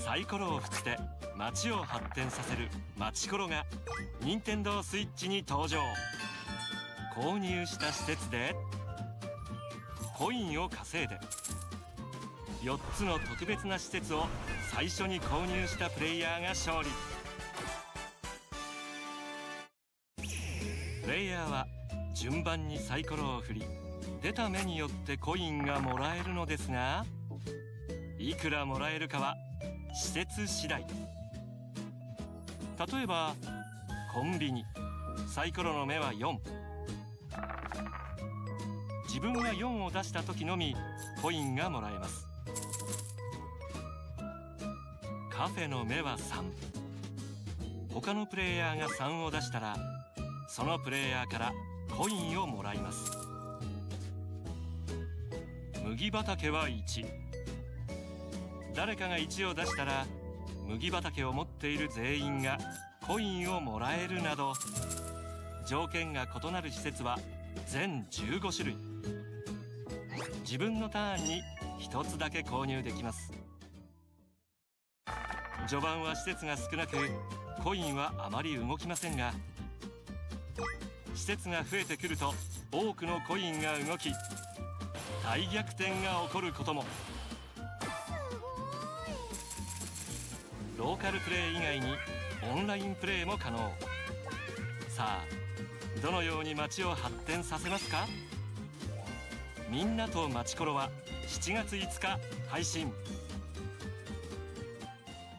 サイコロを振って街を発展させる街コロが任天堂スイッチに登場。購入した施設でコインを稼いで4つの特別な施設を最初に購入したプレイヤーが勝利。プレイヤーは順番にサイコロを振り、出た目によってコインがもらえるのですが、いくらもらえるかは施設次第。例えばコンビニ、サイコロの目は4。自分が4を出した時のみコインがもらえます。カフェの目は3。他のプレイヤーが3を出したら、そのプレイヤーからコインをもらいます。麦畑は1。誰かが1を出したら、麦畑を持っている全員がコインをもらえるなど、条件が異なる施設は全15種類。自分のターンに1つだけ購入できます。序盤は施設が少なく、コインはあまり動きませんが、施設が増えてくると多くのコインが動き、大逆転が起こることも。ローカルプレイ以外にオンラインプレイも可能。さあ、どのように街を発展させますか？みんなと街コロは7月5日配信。